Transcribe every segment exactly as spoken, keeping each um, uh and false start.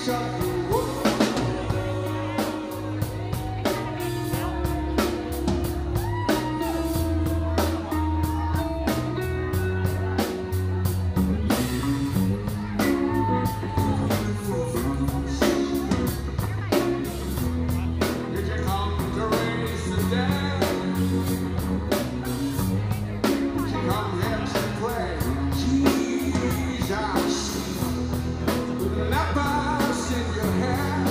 reach out the world. Did you come to raise the dead? Did you come here to play Jesus? With lepers in your hair,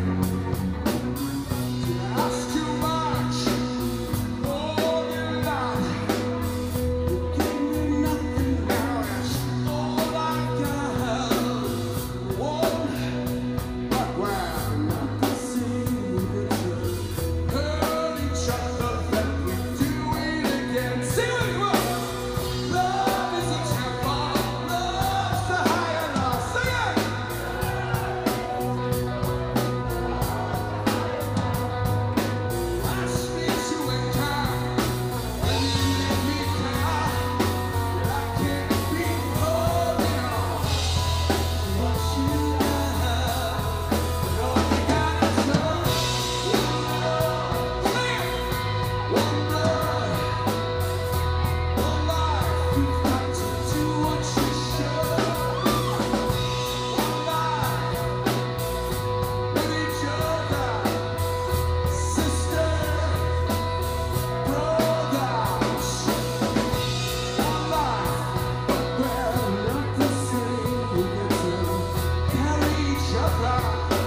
you ask too much, more than love. You give me nothing else, all I got. One, but we're not the same. Hurt each other, then we do it again. Sing with me, come on. Love is a temple, love's the higher law. Sing it. Ask me to encounter when you make me cry. I can't be holding on to what you have. But all you got is love. Sing it. One blood, one life. You've got to do what you should. One life with each other, sister, brothers. One life, but we're not the same. We get to carry each other.